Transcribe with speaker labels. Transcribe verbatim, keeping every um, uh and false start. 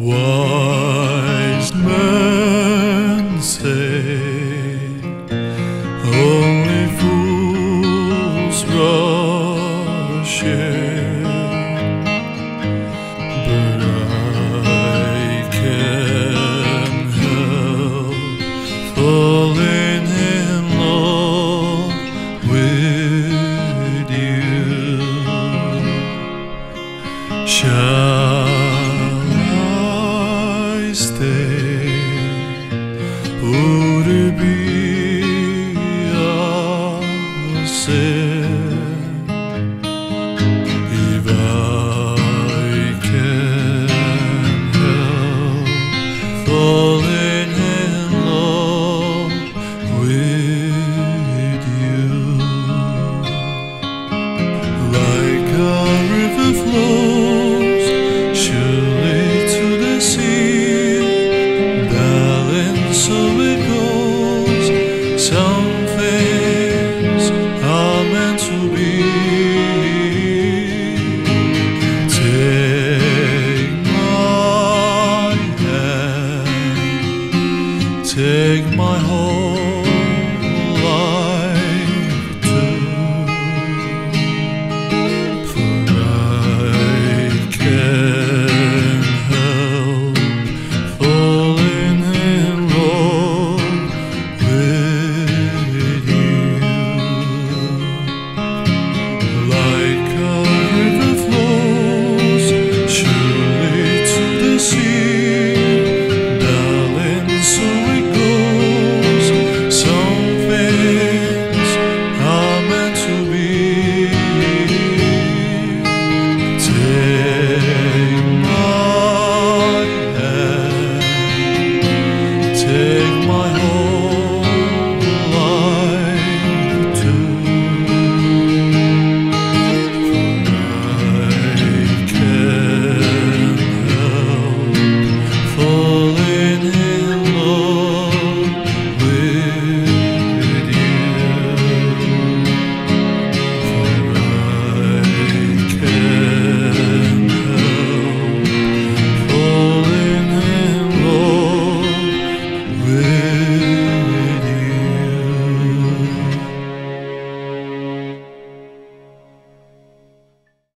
Speaker 1: Wise men say only fools rush in, but I can't help falling in love with you. Shall I stay? Would it be a sin if I can't help falling in love with you? Like a river flows surely to the sea, darling, so it goes. Some things are meant to be. Take my hand, take my whole life too, for I can't help falling in love with you. Like a river flows surely to the sea, darling, so it goes. Some things are meant to be. Take my hand, take my whole